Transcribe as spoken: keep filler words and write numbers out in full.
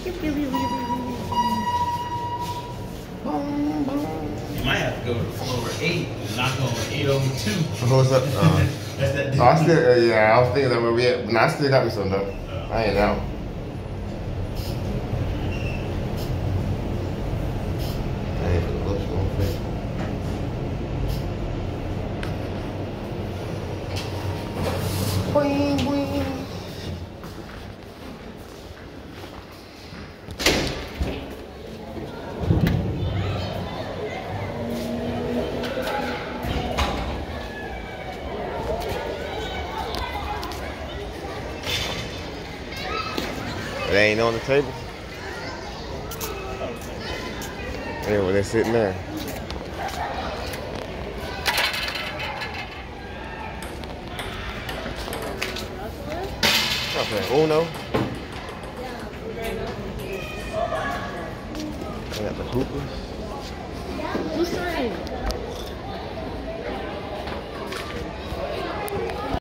You might have to go to floor eight and knock on eight oh two. What's up? Uh, That's that. oh, I still, uh, yeah, I was thinking that where we at. Nah, I still got me some though. Uh, I ain't out. I ain't gonna look on Facebook. Boing, boing. They ain't on the table. Yeah, well, they're sitting there. Okay, Uno. I got the hoopers. Who's trying?